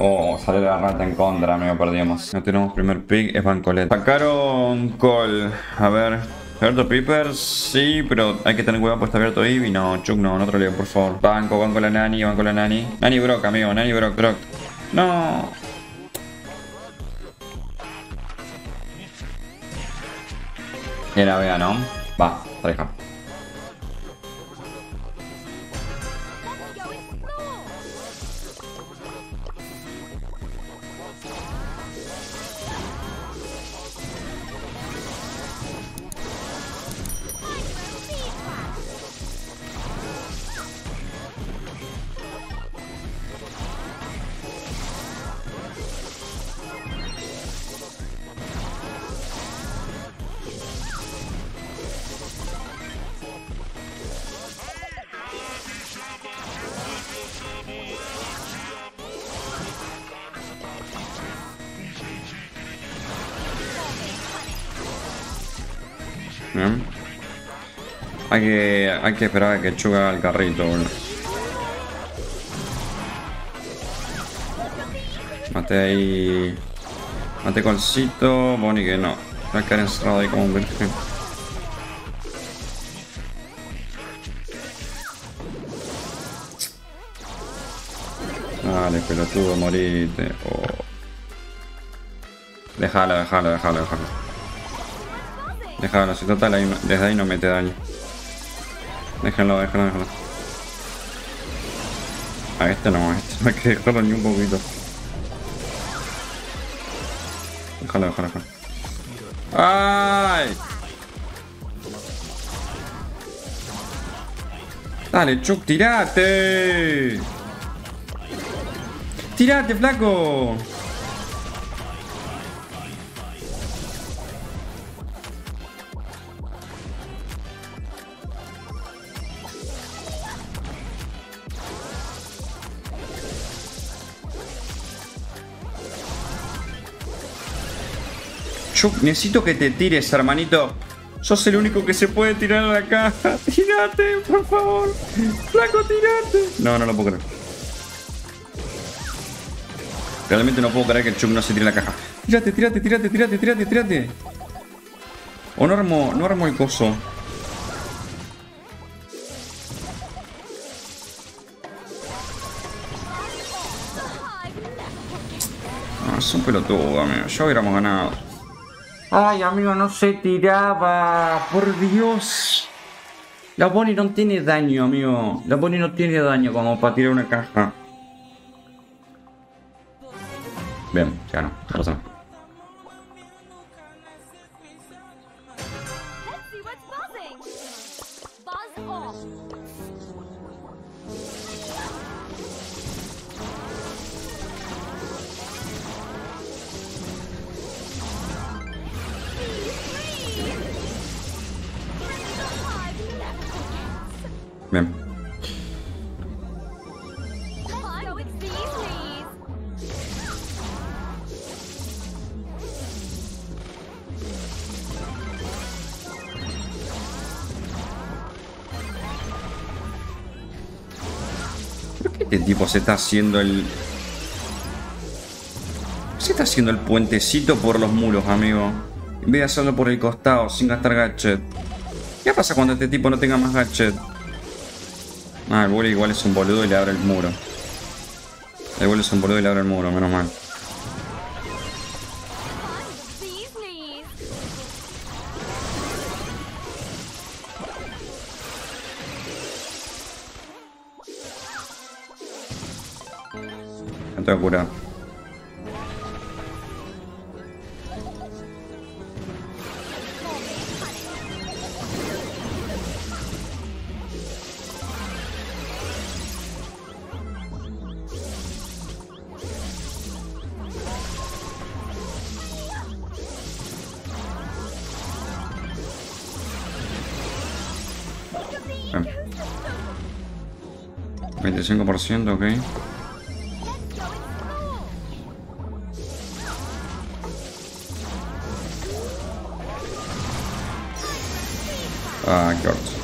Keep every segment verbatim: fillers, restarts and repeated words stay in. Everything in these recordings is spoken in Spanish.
Oh, salió la rata en contra, amigo, perdimos. No tenemos primer pick, es Bancolet. Sacaron Call. A ver. ¿Abierto Piper? Sí, pero hay que tener cuidado pues está abierto Eevee. No, Chuck no, no troleo, por favor. Banco, banco la Nani, banco la Nani. Nani Brock, amigo, Nani Brock, Brock. No. Y la vea, ¿no? Va, deja. Bien. Hay que, hay que esperar a que Chuck haga el carrito, boludo. Mate ahí. Mate Colcito. Bonnie que no. Va a quedar encerrado ahí como un virgen. Dale, pelotudo, morite. Oh. Déjalo, déjalo, déjalo, déjalo. Déjalo, si total ahí, desde ahí no mete daño. Déjenlo, déjenlo, déjenlo. A este no, a este no hay que dejarlo ni un poquito. Déjalo, déjalo, déjalo. ¡Ay! Dale, Chuck, tirate. Tirate, flaco. Chuck, necesito que te tires, hermanito. Sos el único que se puede tirar a la caja. Tírate, por favor. Flaco, tírate. No, no lo puedo creer. Realmente no puedo creer que el Chuck no se tire a la caja. Tírate, tírate, tírate, tírate, tírate, tírate. O no armo, no armo el coso. Ah, es un pelotudo, amigo. Ya hubiéramos ganado. Ay, amigo, no se tiraba. Por Dios. La Bonnie no tiene daño, amigo. La Bonnie no tiene daño como para tirar una caja. Bien, ya no. No pasa nada. Bien. ¿Por qué este tipo se está haciendo el... Se está haciendo el puentecito por los muros, amigo? En vez de hacerlo por el costado, sin gastar gadget. ¿Qué pasa cuando este tipo no tenga más gadget? Ah, el bully igual es un boludo y le abre el muro. El bully es un boludo y le abre el muro, menos mal. No tengo cura. veinticinco por ciento, ok. Ah, qué orto.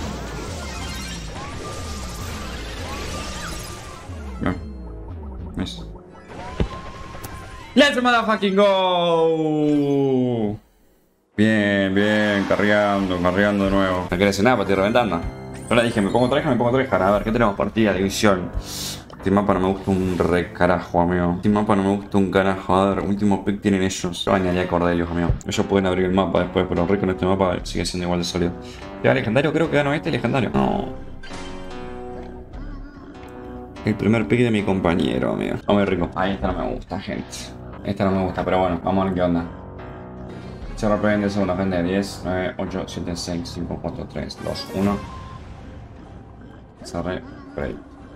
No. Nice. ¡Let's motherfucking go! Bien, bien, carreando, carreando de nuevo. No querés nada, para estoy reventando. Ahora dije, me pongo treja, me pongo treja. A ver, ¿qué tenemos? Partida, división. Este mapa no me gusta un re carajo, amigo. Este mapa no me gusta un carajo. A ver, último pick tienen ellos. Yo añadí a Cordelios, amigo. Ellos pueden abrir el mapa después, pero el rico en este mapa sigue siendo igual de sólido. ¿Queda legendario? Creo que ganó este legendario. No. El primer pick de mi compañero, amigo. Oh, muy rico. Ahí esta no me gusta, gente. Esta no me gusta, pero bueno, vamos a ver qué onda. Se reprende segunda gente. diez, nueve, ocho, siete, seis, cinco, cuatro, tres, dos, uno. Cerré. Break.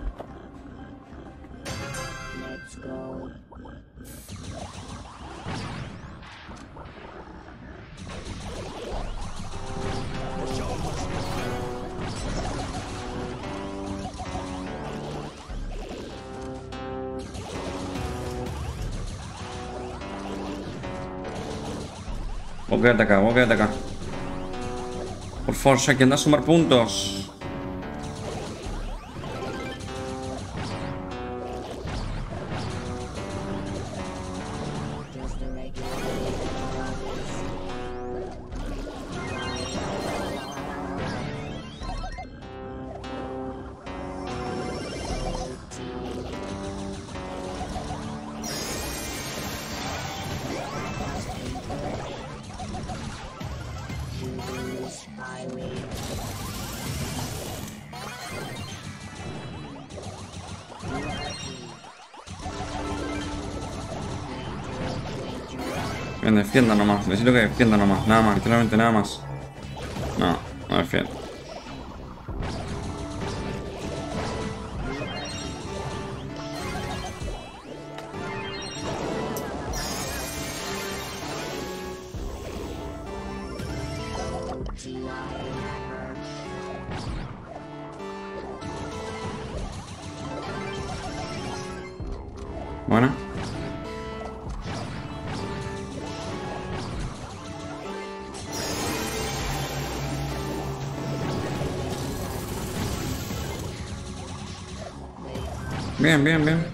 Vos quédate acá, vos quédate acá. Por favor, ya que anda a sumar puntos. Bien, defienda nomás, necesito que defienda nomás, nada más, literalmente nada más. No, no defiende. Bueno. Bien, bien, bien.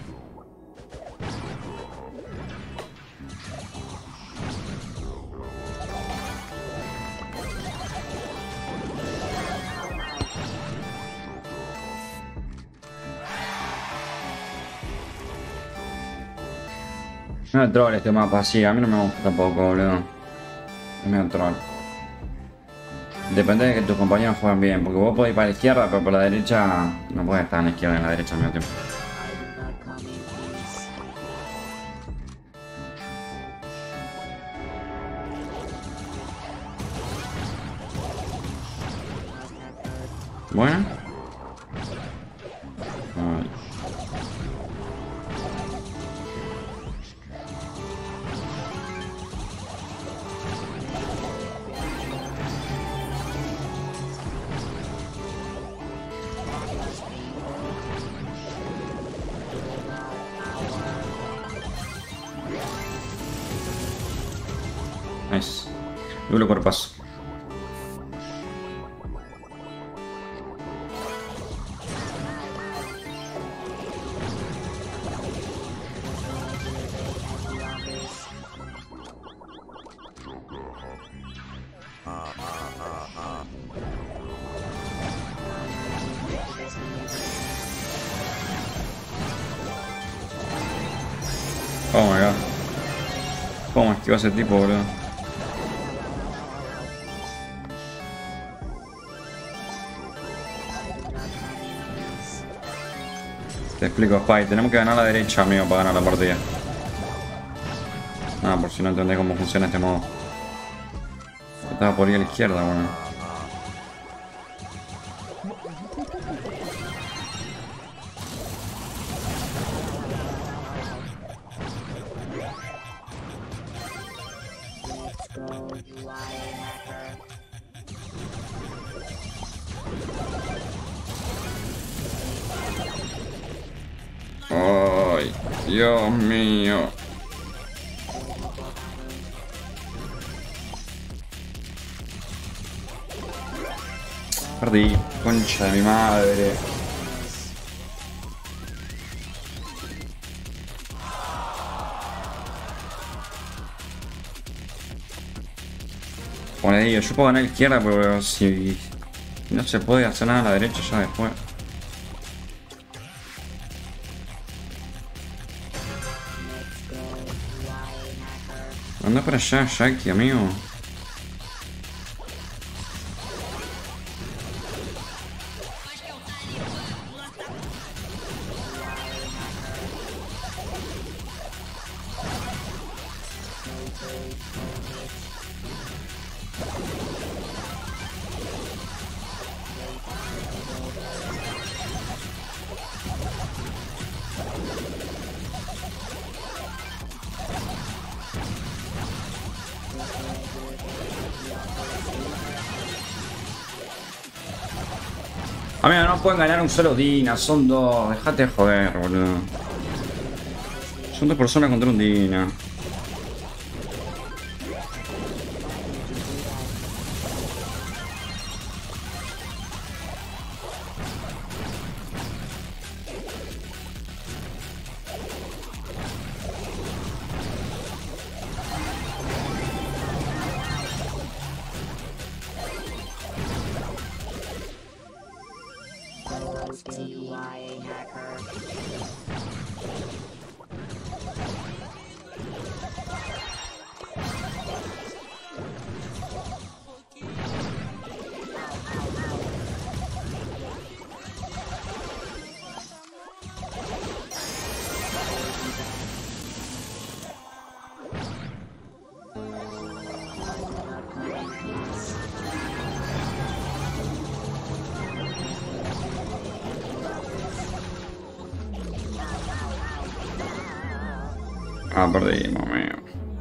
No es troll este mapa, sí, a mí no me gusta tampoco, boludo. Es medio troll. Depende de que tus compañeros jueguen bien, porque vos podés ir para la izquierda, pero por la derecha no puedes estar en la izquierda y en la derecha al mismo tiempo. Bueno. Ay. Nice. Doble cuerpazo. Oh my god. ¿Cómo esquivó ese tipo, boludo? Te explico, Spy. Tenemos que ganar la derecha, amigo, para ganar la partida. Ah, por si no entendés cómo funciona este modo. Estaba por ir a la izquierda, bueno. Ay, Dios mío. Perdí, concha de mi madre. Como le digo, yo puedo ganar a la izquierda, pero si no se puede hacer nada a la derecha ya después. Anda para allá, Jackie, amigo. Amigo, no pueden ganar un solo Dina, son dos. Dejate de joder, boludo. Son dos personas contra un Dina. Ah, perdimos, amigo.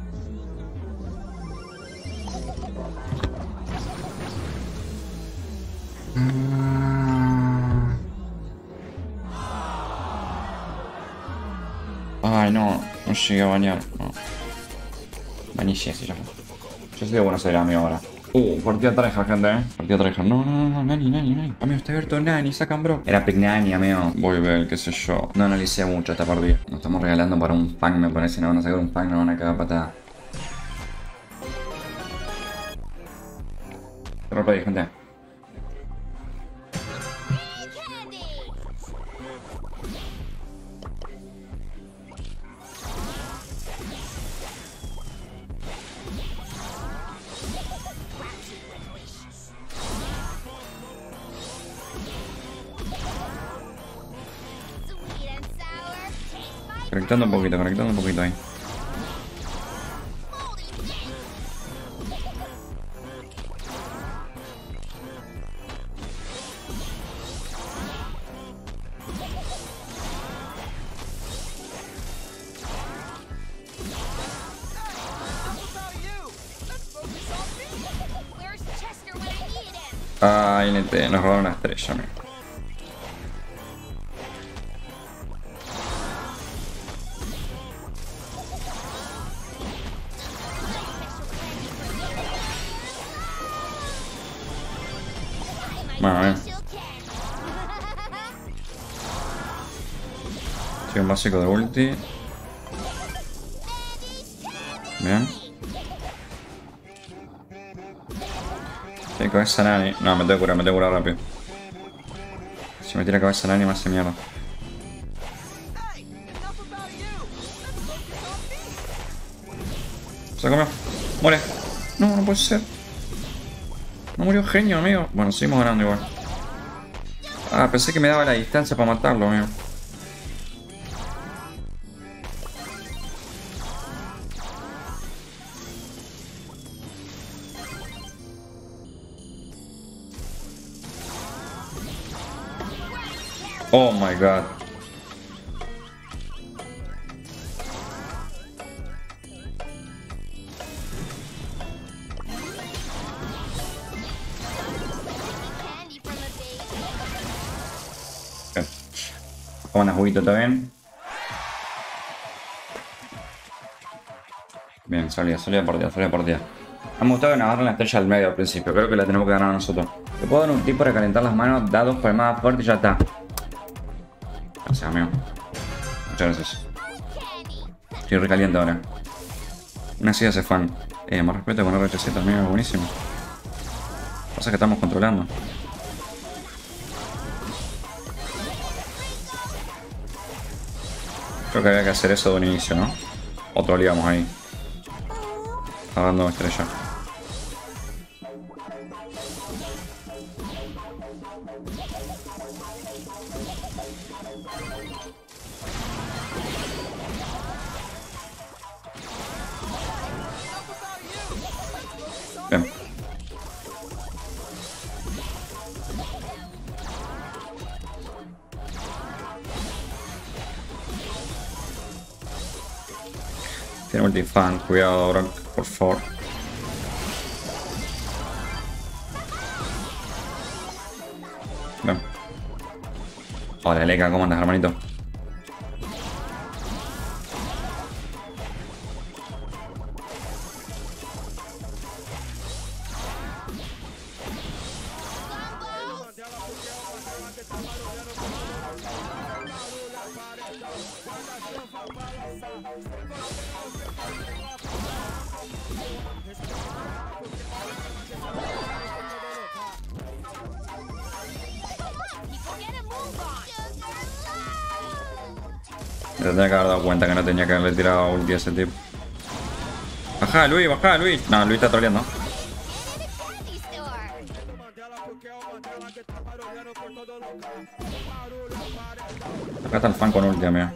Ay, no, no llegué a bañar. No. Bañé sí, ya fue. Yo soy de Buenos Aires, amigo, ahora. Uh, partida traja, gente, eh. Partida traja. No, no, no, no, Nani, Nani, Nani. Amigo, está abierto Nani, sacan bro. Era Pick Nani, amigo. Voy a ver, qué sé yo. No analicé mucho esta partida. Nos estamos regalando para un pan, me parece. No van a sacar un pan, no van a cagar patada. Ropa ahí, gente. Conectando un poquito, conectando un poquito ahí. Ah, N T, nos robaron una estrella, amigo. Bueno, bien. Soy un básico de ulti. Bien. Tiene cabeza Nani. No, me tengo que curar, me tengo que curar rápido. Si me tira cabeza Nani me hace mierda. Se comió. Muere. No, no puede ser. No murió genio, amigo. Bueno, seguimos ganando igual. Ah, pensé que me daba la distancia para matarlo, amigo. Oh my god. Coman a juguito también. Bien, salida, salida partida, salida partida. Me ha gustado que nos agarren la estrella al medio al principio. Creo que la tenemos que ganar nosotros. Te puedo dar un tip para calentar las manos, dados por el más fuerte y ya está. Gracias, amigo. Muchas gracias. Estoy recaliente ahora. Una silla hace fan. Eh, más respeto con R H Z, amigo, buenísimo. Pasa que estamos controlando. Creo que había que hacer eso de un inicio, ¿no? O troleamos ahí. Agarrando estrella. Bien. Tiene multifan, cuidado, Brock, por favor. Bien. Hola, Leca, ¿cómo andas, hermanito? Me tendría que haber dado cuenta que no tenía que haberle tirado ulti a ese tipo. Bajá, Luis, bajá, Luis. No, Luis está troleando. Acá está el fan con ulti, amigo.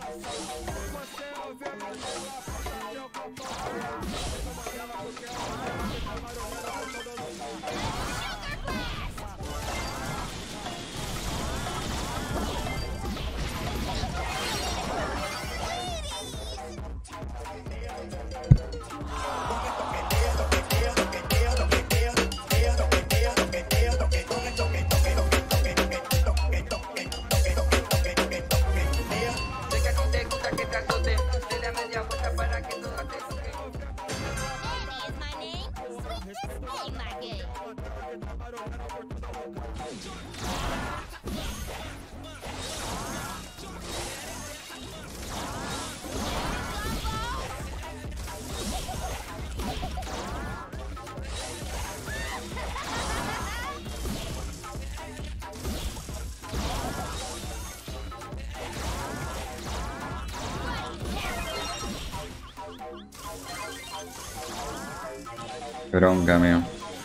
Bronca, amigo.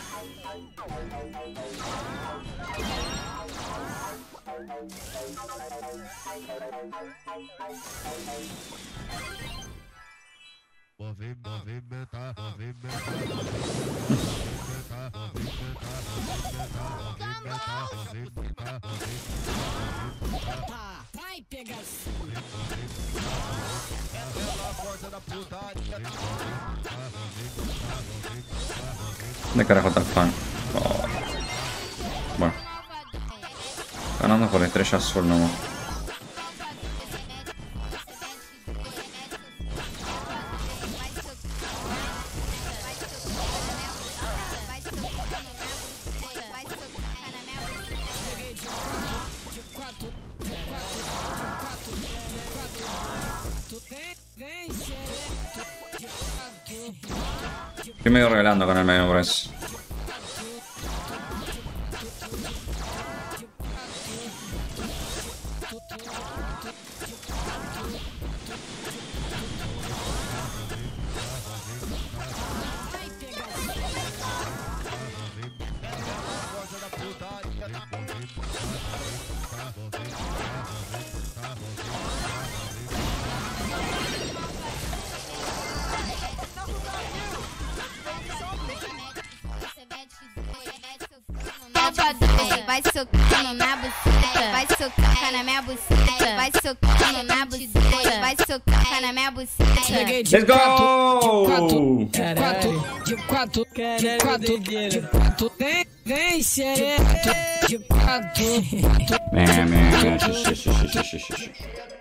Vai pegar. ¿Dónde carajo está el fan? Oh. Bueno. Ganando por estrella azul nomás. Estoy medio regalando con el medio por eso. Vai socando na buceta, vai socar na minha buceta, vai socando na buceta, vai socar na minha buceta. Let's go! De quatro, de quatro, de quatro, de quatro, vem, vem, xereto, de quatro. Vem, vem, vem,